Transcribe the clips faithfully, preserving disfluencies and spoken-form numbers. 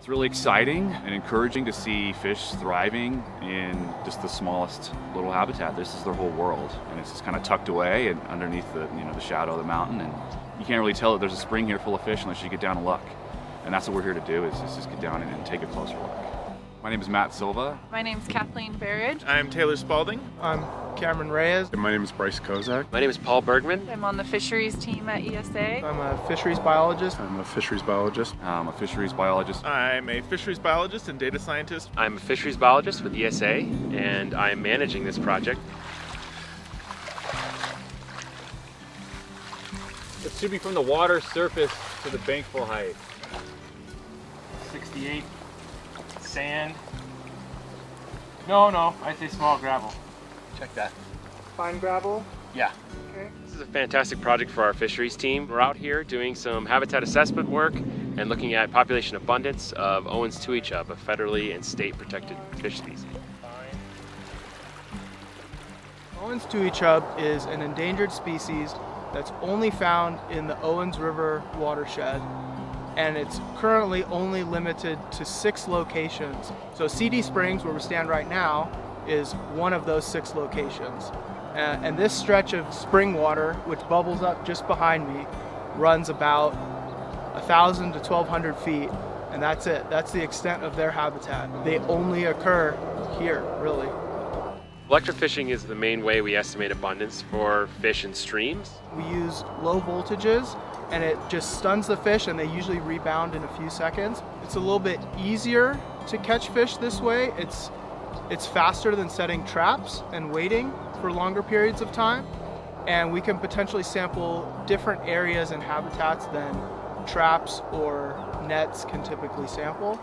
It's really exciting and encouraging to see fish thriving in just the smallest little habitat. This is their whole world, and it's just kind of tucked away and underneath the, you know, the shadow of the mountain, and you can't really tell that there's a spring here full of fish unless you get down and look. And that's what we're here to do, is, is just get down and, and take a closer look. My name is Matt Silva. My name's Kathleen Barrage. I'm Taylor Spalding. I'm Cameron Reyes. And my name is Bryce Kozak. My name is Paul Bergman. I'm on the fisheries team at E S A. I'm a fisheries biologist. I'm a fisheries biologist. I'm a fisheries biologist. I'm a fisheries biologist and data scientist. I'm a fisheries biologist with E S A, and I'm managing this project. It should be from the water surface to the bankful height. sixty-eight. Sand. No, no, I say small gravel. Check that. Fine gravel? Yeah. Okay. This is a fantastic project for our fisheries team. We're out here doing some habitat assessment work and looking at population abundance of Owens Tui Chub, a federally and state protected fish species. Owens Tui Chub is an endangered species that's only found in the Owens River watershed, and it's currently only limited to six locations. So C D Springs, where we stand right now, is one of those six locations. Uh, and this stretch of spring water, which bubbles up just behind me, runs about one thousand to twelve hundred feet, and that's it. That's the extent of their habitat. They only occur here, really. Electrofishing is the main way we estimate abundance for fish in streams. We use low voltages, and it just stuns the fish, and they usually rebound in a few seconds. It's a little bit easier to catch fish this way. It's, it's faster than setting traps and waiting for longer periods of time. And we can potentially sample different areas and habitats than traps or nets can typically sample.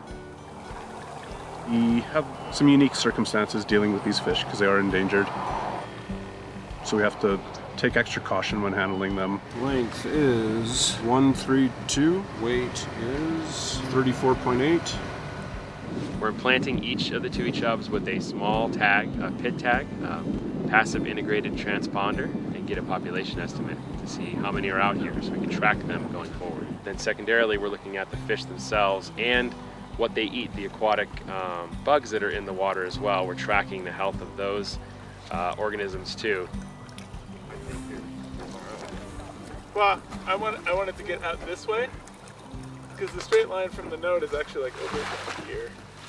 We have some unique circumstances dealing with these fish because they are endangered. So we have to take extra caution when handling them. Length is one thirty-two, weight is thirty-four point eight. We're implanting each of the Tui Chubs with a small tag, a pit tag, um, passive integrated transponder, and get a population estimate to see how many are out here so we can track them going forward. Then secondarily, we're looking at the fish themselves and what they eat, the aquatic um, bugs that are in the water as well. We're tracking the health of those uh, organisms too. Well, I want I wanted to get out this way because the straight line from the node is actually like over here.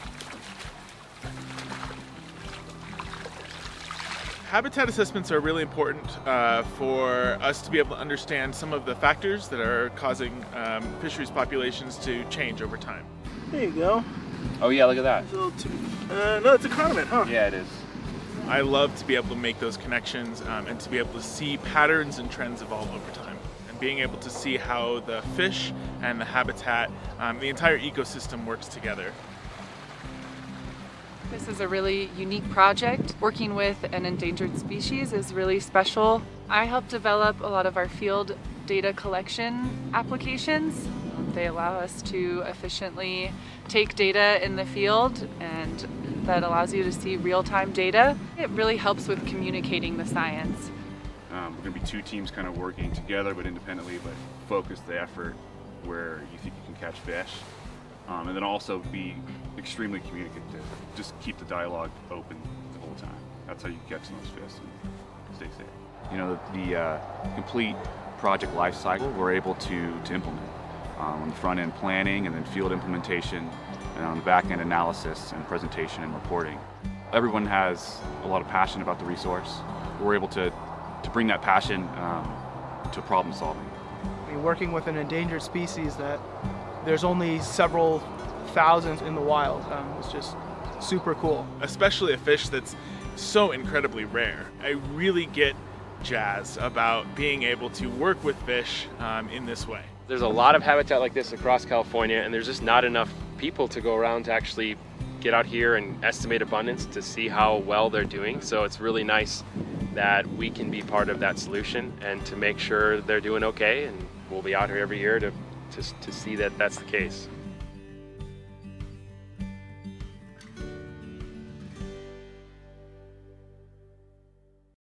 Habitat assessments are really important uh, for us to be able to understand some of the factors that are causing um, fisheries populations to change over time. There you go. Oh yeah, look at that. A little too, uh, no, it's a condiment, huh? Yeah, it is. I love to be able to make those connections um, and to be able to see patterns and trends evolve over time. And being able to see how the fish and the habitat, um, the entire ecosystem works together. This is a really unique project. Working with an endangered species is really special. I helped develop a lot of our field data collection applications. They allow us to efficiently take data in the field, and that allows you to see real-time data. It really helps with communicating the science. Um, we're going to be two teams kind of working together but independently, but focus the effort where you think you can catch fish. Um, and then also be extremely communicative. Just keep the dialogue open the whole time. That's how you catch those fish and stay safe. You know, the, the uh, complete project life cycle we're able to, to implement. Um, on the front end planning, and then field implementation, and on the back end analysis and presentation and reporting. Everyone has a lot of passion about the resource. We're able to, to bring that passion um, to problem solving. I mean, working with an endangered species that there's only several thousands in the wild, um, it's just super cool. Especially a fish that's so incredibly rare. I really get jazzed about being able to work with fish um, in this way. There's a lot of habitat like this across California, and there's just not enough people to go around to actually get out here and estimate abundance to see how well they're doing. So it's really nice that we can be part of that solution and to make sure they're doing okay, and we'll be out here every year to, to, to see that that's the case.